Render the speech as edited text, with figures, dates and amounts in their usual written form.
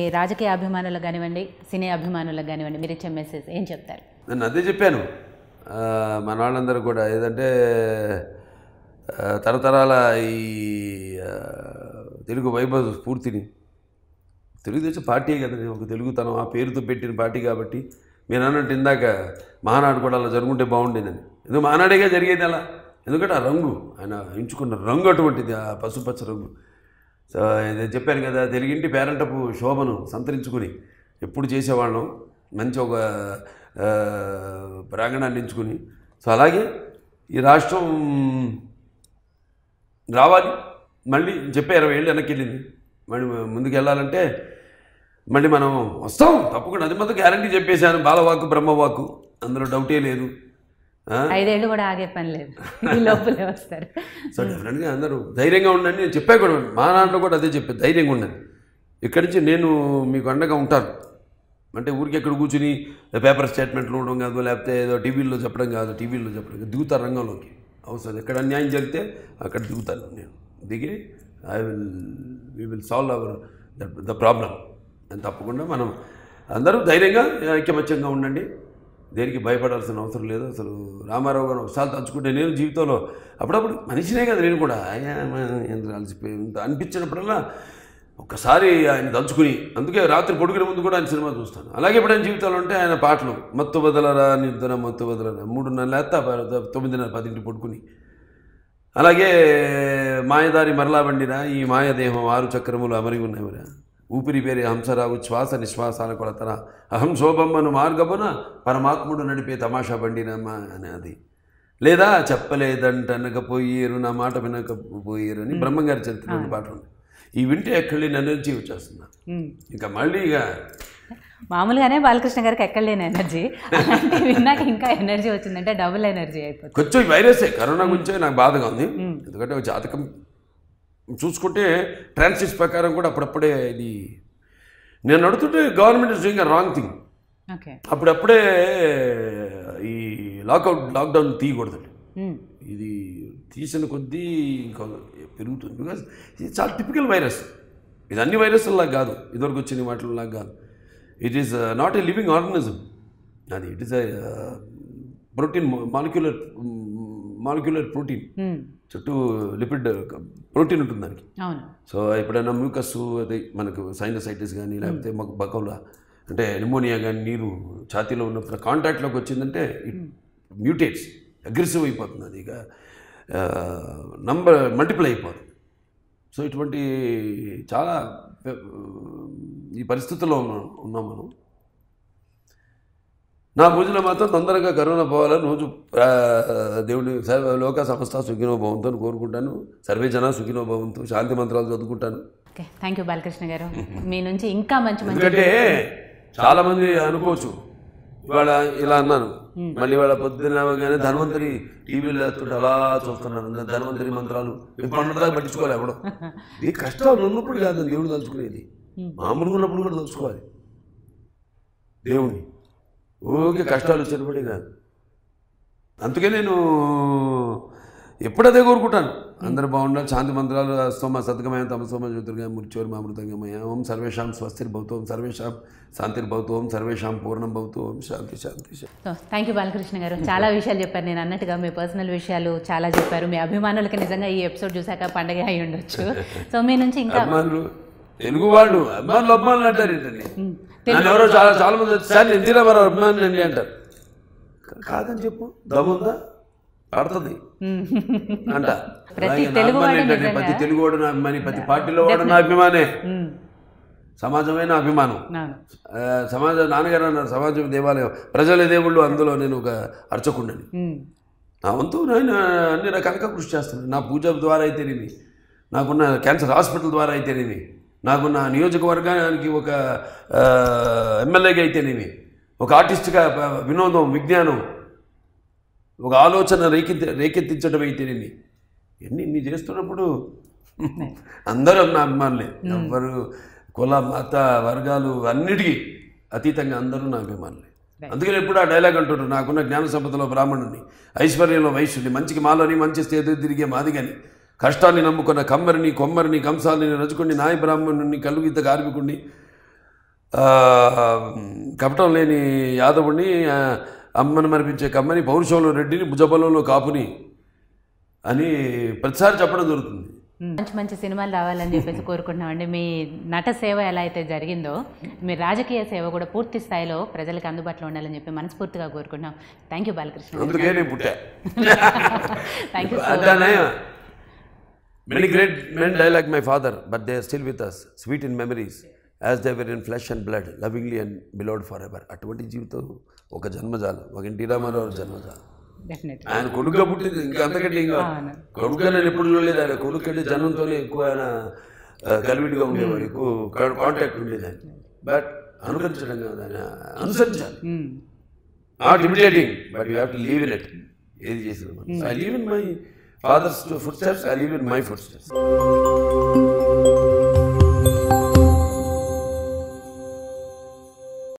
రాజకీయ అభిమానులకు కానివ్వండి, సినీ అభిమానులకు కానివ్వండి మీరు ఇచ్చే మెసేజ్ ఏం చెప్తారు? నేను అదే చెప్పాను. మన వాళ్ళందరూ కూడా ఏదంటే తరతరాల ఈ తెలుగు వైభవ స్ఫూర్తిని, తెలుగుదేశం పార్టీ కదా, ఒక తెలుగుతనం ఆ పేరుతో పెట్టిన పార్టీ కాబట్టి మీరు అన్నట్టు ఇందాక మహానాడు కూడా అలా జరుగుంటే బాగుండేదని. ఎందుకు మహానాడేగా జరిగేది అలా, ఎందుకంటే ఆ రంగు ఆయన ఎంచుకున్న రంగు అటువంటిది, ఆ పసుపచ్చ రంగు. సో నేను చెప్పాను కదా, తెలుగింటి పేరంటపు శోభను సంతరించుకుని ఎప్పుడు చేసేవాళ్ళం, మంచి ఒక ప్రాంగణాన్ని ఎంచుకుని. సో అలాగే ఈ రాష్ట్రం రావాలి, మళ్ళీ చెప్పే 20 ఏళ్ళు వెనక్కి వెళ్ళింది, మళ్ళీ ముందుకు వెళ్ళాలంటే మళ్ళీ మనం వస్తాం తప్పకుండా. అది మాత్రం గ్యారంటీ చెప్పేశాను. బాలవాక్కు బ్రహ్మవాక్కు, అందులో డౌటే లేదు. 5 ఏళ్ళు కూడా ఆగే పని లేదు, ఈ లోపలే వస్తారు. సో డెఫినెట్గా అందరూ ధైర్యంగా ఉండండి. నేను చెప్పా కూడా, మా నాన్నలో కూడా అదే చెప్పాను, ధైర్యంగా ఉండండి. ఇక్కడి నుంచి నేను మీకు అండగా ఉంటాను. అంటే ఊరికి ఎక్కడ కూర్చుని పేపర్ స్టేట్మెంట్లు ఉండడం కాదు, లేకపోతే ఏదో టీవీల్లో చెప్పడం కాదు, టీవీల్లో చెప్పడం కాదు, దిగుతారు రంగంలోకి. అవసరం ఎక్కడ అన్యాయం జరిగితే అక్కడ దిగుతాను నేను. దిగి we will solve our the problem అని. తప్పకుండా మనం అందరూ ధైర్యంగా ఐక్యమత్యంగా ఉండండి. దేనికి భయపడాల్సిన అవసరం లేదు. అసలు రామారావు గారు ఒకసారి తలుచుకుంటే, నేను జీవితంలో అప్పుడప్పుడు మనిషినే కదా నేను కూడా, అలసిపోయి అనిపించినప్పుడల్లా ఒక్కసారి ఆయన తలుచుకుని, అందుకే రాత్రి పడుకునే ముందు కూడా ఆయన సినిమా చూస్తాను. అలాగే ఇప్పుడు ఆయన జీవితంలో ఉంటే ఆయన పాటలు మత్తు బదలరా నిద్ర మత్తు బదలరా 3:30 లేస్తా 9:30 10 పడుకుని. అలాగే మాయదారి మరలా బండిరా ఈ మాయదేహం 6 చక్రములు అమరి ఉన్నవిరా, ఊపిరి పేరే హంసరావు శ్వాస నిశ్వాసాల కొలతన అహం శోభమ్మను మార్గమున పరమాత్ముడు నడిపే తమాషా బండినమ్మా అని. అది లేదా చెప్పలేదంటనకపోయేరు నా మాట వినకపోయేరు అని బ్రహ్మంగారి చరిత్రలోని పాటలు ఉన్నాయి. ఈ వింటే ఎక్కడి ఎనర్జీ వచ్చేస్తున్నా. ఇంకా మళ్ళీ ఇక మామూలుగానే బాలకృష్ణ గారికి ఎక్కడ లేని ఎనర్జీ, అలాంటి విన్నాక ఇంకా ఎనర్జీ వచ్చిందంటే డబుల్ ఎనర్జీ అయిపోతుంది. కొంచెం వైరసే, కరోనా గురించే నాకు బాధగా ఉంది. ఎందుకంటే జాతకం చూసుకుంటే ట్రాన్సిట్స్ ప్రకారం కూడా అప్పుడప్పుడే ఇది నేను అడుగుతుంటే government is doing a wrong thing. అప్పుడప్పుడే ఈ లాక్డౌన్ తీయకూడదు. ఇది తీసిన కొద్దీ ఇంకా పెరుగుతుంది. బికాజ్ ఇది చాలా టిపికల్ వైరస్. ఇది అన్ని వైరస్లాగా కాదు, ఇదివరకు వచ్చిన వాటిలాగా కాదు. It is not a living organism. అది it is a protein, molecular protein, చుట్టూ లిపిడ్ ప్రోటీన్ ఉంటుంది దానికి. సో ఎప్పుడైనా మ్యూకస్, అదే మనకు సైనసైటిస్ కానీ లేకపోతే మాకు బకౌలా అంటే నిమోనియా కానీ నీరు ఛాతీలో ఉన్నప్పుడు కాంటాక్ట్లోకి వచ్చిందంటే ఇట్ మ్యూటేట్స్, అగ్రెసివ్ అయిపోతుంది. అది ఇక మల్టిప్లై అయిపోతుంది. సో ఇటువంటి చాలా ఈ పరిస్థితుల్లో ఉన్నాం మనం. నా పూజలో మాత్రం తొందరగా కరోనా పోవాలని రోజు దేవుని లోక సమస్త సుఖినో భవంతు అని కోరుకుంటాను. సర్వే జన సుఖినో భవంతు, శాంతి మంత్రాలు చదువుకుంటాను. థ్యాంక్ యూ బాలకృష్ణ గారు, మీ నుంచి ఇంకా మంచి మంచి. ఎందుకంటే చాలామంది అనుకోవచ్చు ఇవాళ ఇలా అన్నాను, మళ్ళీ వాళ్ళ పొద్దున్న కానీ ధన్వంతరి టీవీలో వేస్తుంటే అలా చూస్తున్నాను, ధన్వంతరి మంత్రాలు ఇప్పుడు పట్టించుకోవాలి. ఎవడో ఈ కష్టాలు ఉన్నప్పుడు కాదు దేవుడు తలుచుకునేది, మామూలుగా ఉన్నప్పుడు కూడా తలుచుకోవాలి దేవుణ్ణి. ఓకే కష్టాలు వచ్చినప్పుడే కాదు. అందుకే నేను ఎప్పుడదే కోరుకుంటాను, అందరూ బాగుండాలి. శాంతి మంత్రాలు స్తోమ సద్గమయం తమ స్తోమ జ్యోతిర్గయం మృత్యోర్మ అమృతంగమయ ఓం సర్వేషాం స్వస్తిర్భవతు ఓం సర్వేషాం శాంతిర్భవతు ఓం సర్వేషాం పూర్ణం భవతు ఓం శాంతి శాంతి. థ్యాంక్ యూ బాలకృష్ణ గారు, చాలా విషయాలు చెప్పారు. నేను అన్నట్టుగా మీ పర్సనల్ విషయాలు చాలా చెప్పారు. మీ అభిమానులకి నిజంగా ఈ ఎపిసోడ్ చూసాక పండగ అయి ఉండొచ్చు. సో మీ నుంచి ఇంకా తెలుగు వాళ్ళు అభిమానులు అంటారు ఏంటండి, ఎవరో చాలా మంది సార్ ఎన్టీ రామారావు అభిమానులు అండి అంటారు. కాదని చెప్పు, దమ్ముందా పడుతుంది అంట. ప్రతి తెలుగువాడు నా అభిమాని, ప్రతి పార్టీలో వాడు నా అభిమానే, సమాజమైన అభిమానం. సమాజం నాన్నగారు అన్నారు, సమాజం దేవాలయం, ప్రజల దేవుళ్ళు, అందులో నేను ఒక అర్చకుండని. నా వంతు నేను అన్ని రకాలుగా కృషి చేస్తున్నాను. నా పూజ ద్వారా అయితేనేమి, నాకున్న క్యాన్సర్ హాస్పిటల్ ద్వారా అయితేనేమి, నాకున్న నియోజకవర్గానికి ఒక ఎమ్మెల్యేగా అయితేనేమి, ఒక ఆర్టిస్ట్గా వినోదం, విజ్ఞానం, ఒక ఆలోచన రేకెత్తించడం అయితేనేమి, ఇన్ని చేస్తున్నప్పుడు అందరూ నా అభిమానులే. ఎవ్వరు కుల మత వర్గాలు అన్నిటికీ అతీతంగా అందరూ నా అభిమానులే. అందుకని ఎప్పుడు ఆ డైలాగ్ అంటుంటారు, నాకున్న జ్ఞాన సంపదలో బ్రాహ్మణుని, ఐశ్వర్యంలో వైశ్యుని, మంచికి మాలని మంచి స్థితి తిరిగే మాదిగని, కష్టాన్ని నమ్ముకున్న కమ్మరిని, కొమ్మరిని, కంసాలని, రజుకుని, నాయ బ్రాహ్మణుని, కలుగిత కార్మికుడిని, కపటం లేని యాదవుడిని, అమ్మని మరిపించే కమ్మని, పౌరుషంలో రెడ్డిని, భుజబలంలో కాపుని అని ప్రతిసారి చెప్పడం జరుగుతుంది. మంచి మంచి సినిమాలు రావాలని చెప్పేసి కోరుకుంటున్నామండి. మీ నట సేవ ఎలా అయితే జరిగిందో మీ రాజకీయ సేవ కూడా పూర్తి స్థాయిలో ప్రజలకు అందుబాటులో ఉండాలని చెప్పి మనస్ఫూర్తిగా కోరుకుంటున్నాం. Thank you Balakrishna. అందుకే నేను పుట్టా. Thank you. అంటానే many great men die like my father, but they are still with us, sweet in memories, as they were in flesh and blood, lovingly and beloved forever. అటువంటి జీవితం ఒక జన్మజాలం, ఒక NT Ramarao జన్మజాలం. ఆయన కొడుకుగా పుట్టింది, ఇంకా అంతకంటే ఇంకా కొడుకుగా నేను ఎప్పుడు చూడలేదు. ఆయన కొడుకు అంటే జనంతోనే ఎక్కువ ఆయన కలివిడిగా ఉండేవాడు, ఎక్కువ కాంటాక్ట్ ఉండేది ఆయన. బట్ అనుకరించడం కాదు, ఆయన అనుసరించాలి. Not imitating, but you have to live in it. ఏది చేసిన I live in my father's footsteps, I live in my footsteps.